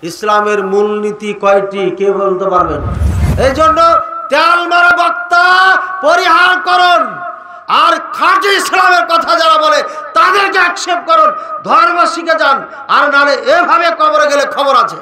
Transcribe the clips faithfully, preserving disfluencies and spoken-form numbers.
ইসলামের মূলনীতি কয়টি কে বলতে পারবেন? এই জন্য তেল মারা বক্তা পরিহার করুন, আর খাঁটি ইসলামের কথা যারা বলে তাদেরকে অ্যাকসেপ্ট করুন, ধর্ম শিখে যান, আর নালে এভাবে কবরে গেলে খবর আছে।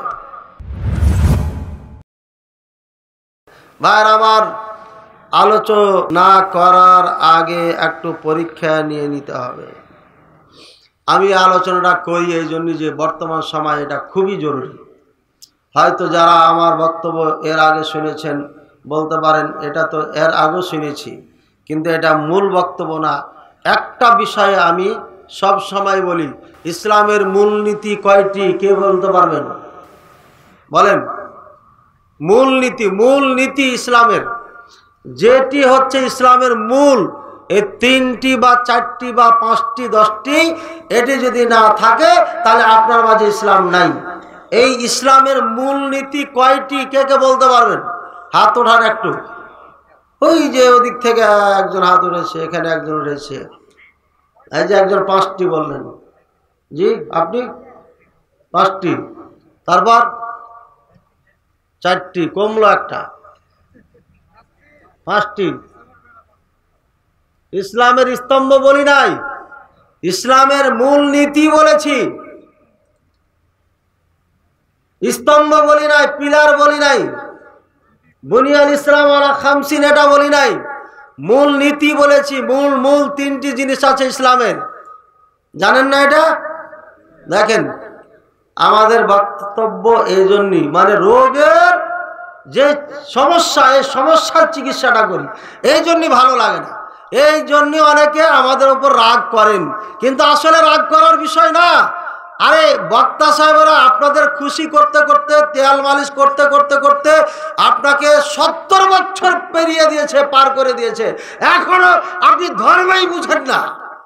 ভাইরা আমার, আলোচনা করার আগে একটু পরীক্ষা নিয়ে নিতে হবে। আমি আলোচনাটা করি এই জন্য যে বর্তমান সময় এটা খুবই জরুরি। হয়তো যারা আমার বক্তব্য এর আগে শুনেছেন বলতে পারেন এটা তো এর আগেও শুনেছি, কিন্তু এটা মূল বক্তব্য না। একটা বিষয়ে আমি সব সময় বলি, ইসলামের মূলনীতি কয়টি কে বলতে পারবেন? বলেন। মূলনীতি, মূলনীতি ইসলামের যেটি হচ্ছে ইসলামের মূল, এই তিনটি বা চারটি বা পাঁচটি দশটি এটি যদি না থাকে তাহলে আপনার মাঝে ইসলাম নাই। এই ইসলামের মূলনীতি কয়টি কে কে বলতে পারবেন? হাত ওঠান একটু। ওই যে ওদিক থেকে একজন হাত উঠেছে, এখানে একজন উঠেছে, এই যে একজন পাঁচটি বললেন। জি, আপনি পাঁচটি, তারপর চারটি, কমলো একটা, পাঁচটি। ইসলামের স্তম্ভ বলি নাই, ইসলামের মূল নীতি বলেছি। স্তম্ভ বলি নাই, পিলার বলি নাই, বুনিয়াল ইসলাম আলা খামসিন এটা বলি নাই, মূল নীতি বলেছি। মূল মূল তিনটি জিনিস আছে ইসলামের, জানেন না এটা? দেখেন, আমাদের বক্তব্য এই জন্যই, মানে রোগের যে সমস্যা, এই সমস্যার চিকিৎসাটা করি, এই জন্যই ভালো লাগে না। এই জন্য অনেকে আমাদের উপর রাগ করেন, কিন্তু আসলে রাগ করার বিষয় না। আরে বক্তা সাহেবেরা আপনাদের খুশি করতে করতে, তেল মালিশ করতে করতে করতে আপনাকে সত্তর বছর পেরিয়ে দিয়েছে, পার করে দিয়েছে, এখনো আপনি ধর্মই বুঝেন না।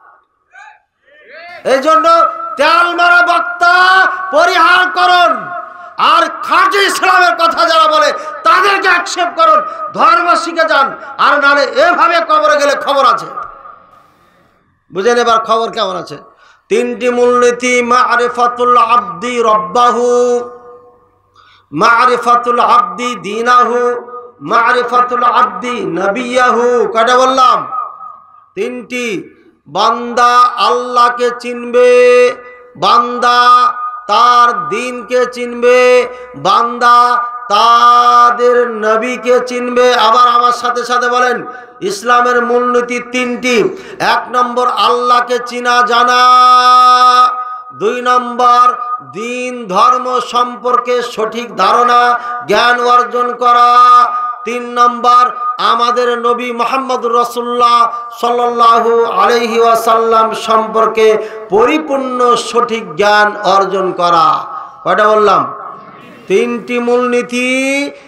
এই জন্য তেল মারা বক্তা পরিহার করুন, আর খাঁটি ইসলামের কথা যারা বলে তাদেরকে অ্যাকসেপ্ট করুন, ধর্ম শিখে যান, আর নালে এভাবে কবরে গেলে খবর আছে। বুঝেন এবার খবর কেমন আছে? তিনটি মূলনীতি: মারিফাতুল আবদি রব্বাহু, মারিফাতুল আবদি দীনাহু, মারিফাতুল আবদি নবিয়াহু। কয়টা বললাম? তিনটি। বান্দা আল্লাহকে চিনবে, বান্দা তার দ্বীনকে চিনবে, বান্দা তাদের নবীকে চিনবে। আবার আমার সাথে সাথে বলেন, ইসলামের মূলনীতি তিনটি। এক নম্বর আল্লাহকে চিনা জানা, দুই নম্বর দ্বীন ধর্ম সম্পর্কে সঠিক ধারণা জ্ঞান অর্জন করা, তিন নম্বর আমাদের নবী মুহাম্মদুর রাসূলুল্লাহ সাল্লাল্লাহু আলাইহি ওয়াসাল্লাম সম্পর্কে পরিপূর্ণ সঠিক জ্ঞান অর্জন করা। কয়টা বললাম? তিনটি মূলনীতি।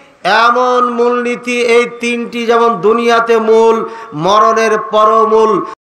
এমন মূলনীতি, এই তিনটি যেমন দুনিয়াতে মূল, মরণের পরমূল।